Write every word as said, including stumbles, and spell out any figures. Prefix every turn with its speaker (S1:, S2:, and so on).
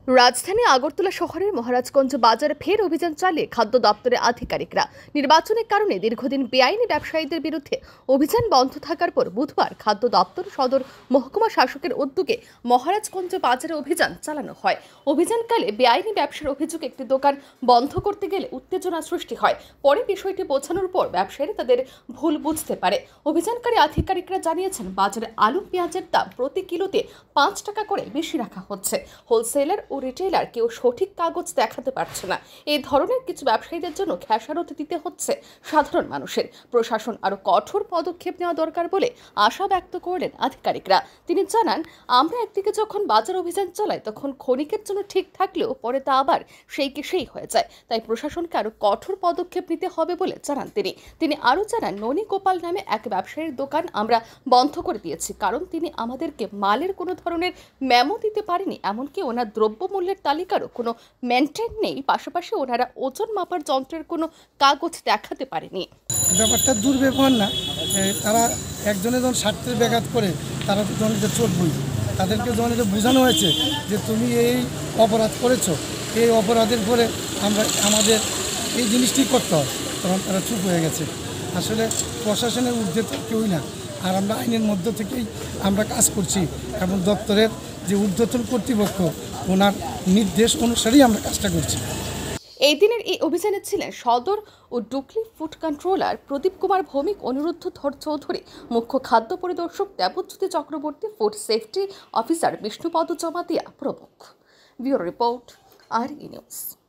S1: রাজধানী আগরতলা শহরের মহারাজগঞ্জ বাজারে ফের অভিযান চালিয়ে খাদ্য দপ্তরের আধিকারিকরা। নির্বাচনের কারণে দীর্ঘদিন বেআইনি ব্যবসায়ীদের বিরুদ্ধে অভিযান বন্ধ থাকার পর বুধবার খাদ্য দপ্তর সদর মহকুমা শাসকের উদ্যোগে মহারাজগঞ্জ বাজারে অভিযান চালানো হয়। অভিযানকালে বেআইনি ব্যবসার অভিযোগে একটি দোকান বন্ধ করতে গেলে উত্তেজনা সৃষ্টি হয়। পরে বিষয়টি বোঝানোর পর ব্যবসায়ীরা তাদের ভুল বুঝতে পারে। অভিযানকারী আধিকারিকরা জানিয়েছেন, বাজারে আলু পেঁয়াজের দাম প্রতি কিলোতে পাঁচ টাকা করে বেশি রাখা হচ্ছে। হোলসেলার ও রিটেইলার কেউ সঠিক কাগজ দেখাতে পারছে না। এই ধরনের কিছু ব্যবসায়ীদের জন্য খেসারত দিতে হচ্ছে সাধারণ মানুষের। প্রশাসন আরও কঠোর পদক্ষেপ নেওয়া দরকার বলে আশা ব্যক্ত করলেন আধিকারিকরা। তিনি জানান, আমরা একদিকে যখন বাজার অভিযান চালাই তখন ক্ষণিকের জন্য ঠিক থাকলেও পরে তা আবার সেই কে সেই হয়ে যায়। তাই প্রশাসনকে আরও কঠোর পদক্ষেপ নিতে হবে বলে জানান তিনি। তিনি আরও জানান, ননী গোপাল নামে এক ব্যবসায়ীর দোকান আমরা বন্ধ করে দিয়েছি, কারণ তিনি আমাদেরকে মালের কোনো ধরনের মেমো দিতে পারেনি। এমনকি ওনার দ্রব্য মূল্যের তালিকারও কোনো মেনটেন নেই। পাশাপাশি ওনারা ওজন মাপার যন্ত্রের কোনো কাগজ দেখাতে পারেনি।
S2: ব্যাপারটা দুর্ব্যবহার না, তারা একজনে যখন স্বার্থের ব্যাঘাত করে তারা তো যখন এটা চলবই। তাদেরকে যখন এটা বোঝানো হয়েছে যে তুমি এই অপরাধ করেছো, এই অপরাধের পরে আমরা আমাদের এই জিনিসটি করতে হয়, তখন তারা চুপ হয়ে গেছে। আসলে প্রশাসনের ঊর্ধ্বে তো কেউই না, আর আমরা আইনের মধ্য থেকেই আমরা কাজ করছি এবং দপ্তরের যে ঊর্ধ্বতন কর্তৃপক্ষ ওনার নির্দেশ অনুসারেই আমরা কাজটা করছি।
S1: এই দিনের এই অভিযানে ছিলেন সদর ও ডুকলি ফুড কন্ট্রোলার প্রদীপ কুমার ভৌমিক, অনিরুদ্ধ ধর চৌধুরী, মুখ্য খাদ্য পরিদর্শক Debjyoti Chakraborty, food safety officer Bishnupada Jamatia প্রমুখ। Bureau report, R E news.